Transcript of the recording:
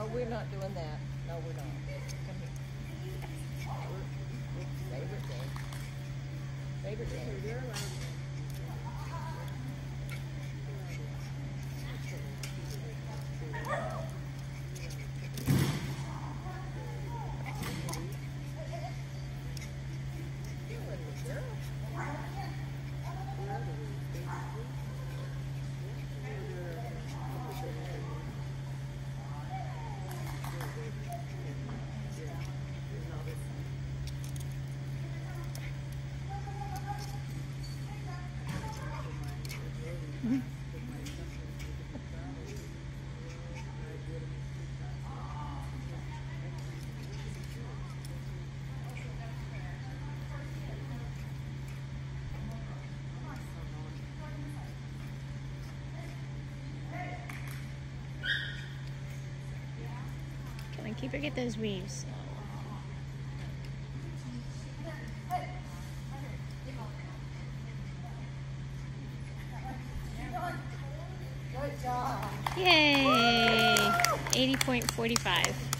we're not doing that. No, we're not. Come here. Favorite day. Favorite day. You're allowed. Come on, keep her get those weaves. Good job. Yay! 80.45.